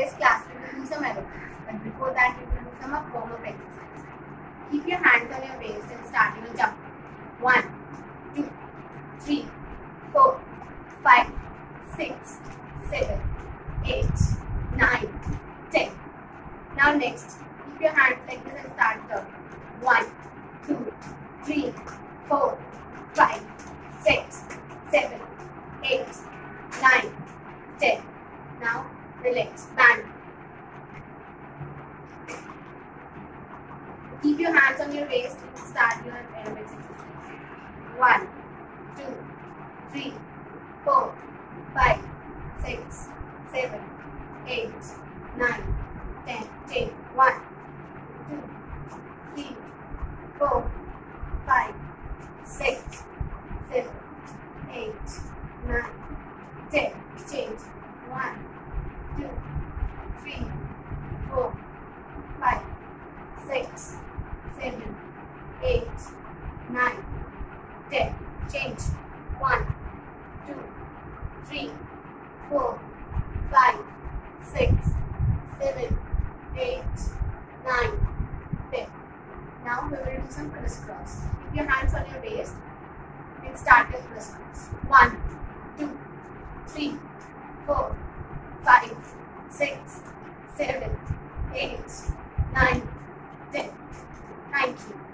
today's class we will do some aerobics, but before that we will do some warm-up exercise. Keep your hands on your waist and start your jump. 1, 2, 3, 4, 5, 6, 7, 8, 9, 10. Now next, keep your hands like this and start jumping. 1, 2, 3, 4, 5, 6, 7, 8, 9, 10. Now relax, band. Keep your hands on your waist and start your aerobics exercise. 1, 2, 3, 4, 5, 6, 7, 8, 9, 10. Take 1, 2, 3, 4, 5, 6, 7, 8, 9, 10. Change. 1, 2, 3, 4, 5, 6, 7, 8, 9, 10. Change. 1, 2, 3, 4, 5, 6, 7, 8, 9, 10. Now we will do some crisscross. Keep your hands on your waist and start your crisscross. 1, 2, 3, 4, 5, 6, 7, 8, 9, 10. Thank you.